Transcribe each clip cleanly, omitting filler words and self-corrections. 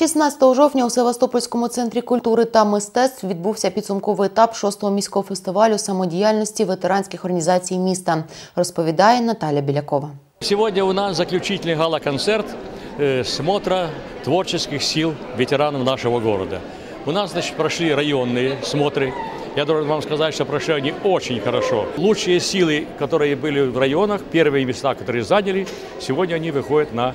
16 жовтня у Севастопольському центрі культури та мистецтв відбувся підсумковий етап 6-го міського фестивалю самодіяльності ветеранських організацій міста, розповідає Наталя Білякова. Сьогодні у нас заключительний гала-концерт смотра творческих сил ветеранов нашего города. У нас, прошли районные смотры. Я должен вам сказать, что прошли они очень хорошо. Лучшие силы, которые были в районах, первые места, которые заняли, сегодня они выходят на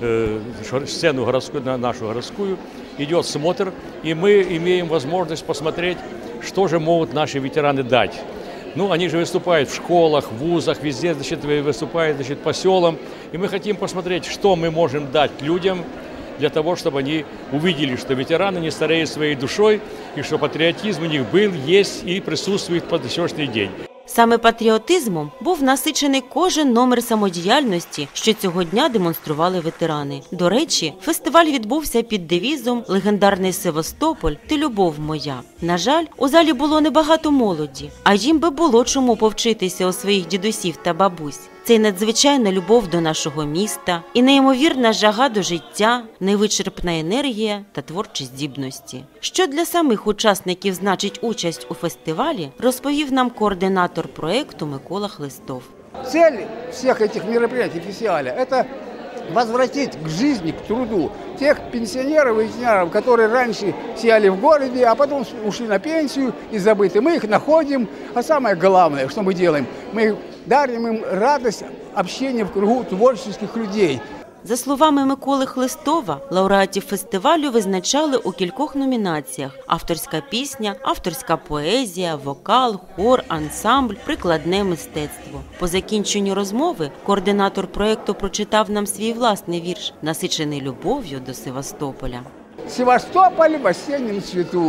сцену городскую, на нашу городскую. Идет смотр, и мы имеем возможность посмотреть, что же могут наши ветераны дать. Ну, они же выступают в школах, в вузах, везде, выступают, по селам. И мы хотим посмотреть, что мы можем дать людям, для того, чтобы они увидели, что ветераны не стареют своей душой, и что патриотизм у них был, есть и присутствует по сьогоднішній день. Саме патріотизмом був насичений кожен номер самодіяльності, що цього дня демонстрували ветерани. До речі, фестиваль відбувся під девізом «Легендарний Севастополь – ти любов моя». На жаль, у залі було небагато молоді, а їм би було чому повчитися у своїх дідусів та бабусь. Це й надзвичайна любов до нашого міста, і неймовірна жага до життя, невичерпна енергія та творчі здібності. Що для самих учасників значить участь у фестивалі, розповів нам координатор проєкту Микола Хлистов. Цель всех этих мероприятий фестиваля – это возвратить к жизни, к труду тех пенсионеров и ветеранов, которые раньше сидели в городе, а потом ушли на пенсию и забыты. Мы их находим, а самое главное, что мы делаем, мы дарим им радость общения в кругу творческих людей. За словами Миколи Хлистова, лауреатів фестивалю визначали у кількох номінаціях – авторська пісня, авторська поезія, вокал, хор, ансамбль, прикладне мистецтво. По закінченню розмови координатор проєкту прочитав нам свій власний вірш, насичений любов'ю до Севастополя. Севастополь в осеннем цвету.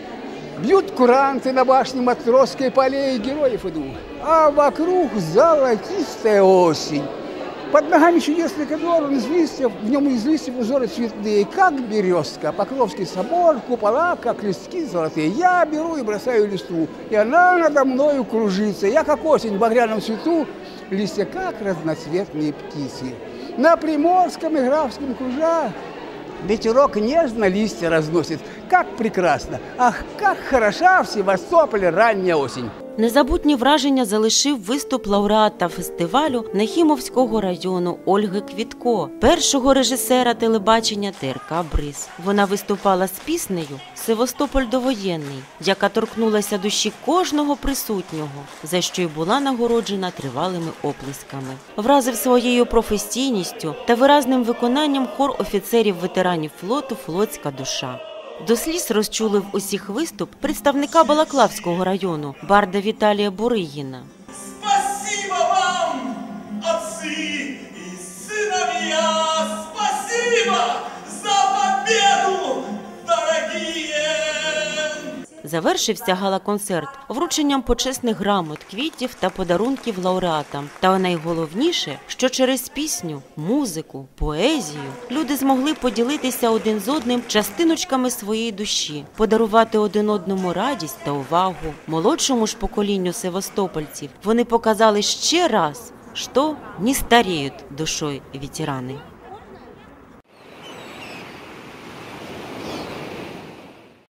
Бьют куранты на башне Матросской, полей героев идут, а вокруг золотистая осень. Под ногами чудесный ковер, он из листьев, в нем из листьев узоры цветные, как березка, Покровский собор, купола, как листки золотые. Я беру и бросаю листву, и она надо мною кружится. Я, как осень в багряном цвету, листья, как разноцветные птицы. На Приморском и Графском кружа ветерок нежно листья разносит. Как прекрасно! Ах, как хороша в Севастополе ранняя осень! Незабутні враження залишив виступ лауреата фестивалю Нахімовського району Ольги Квітко, першого режисера телебачення ТРК «Бриз». Вона виступала з піснею «Севастополь довоєнний», яка торкнулася душі кожного присутнього, за що й була нагороджена тривалими оплесками. Вразив своєю професійністю та виразним виконанням хор офіцерів-ветеранів флоту «Флотська душа». До сліз розчулив усіх виступ представника Балаклавського району, барда Віталія Буригіна. Спасибо вам, отцы и сыновья! Спасибо за победу, дорогие! Завершився гала-концерт врученням почесних грамот, квітів та подарунків лауреатам. Та найголовніше, що через пісню, музику, поезію люди змогли поділитися один з одним частиночками своєї душі, подарувати один одному радість та увагу. Молодшому ж поколінню севастопольців вони показали ще раз, що не старіють душою ветерани.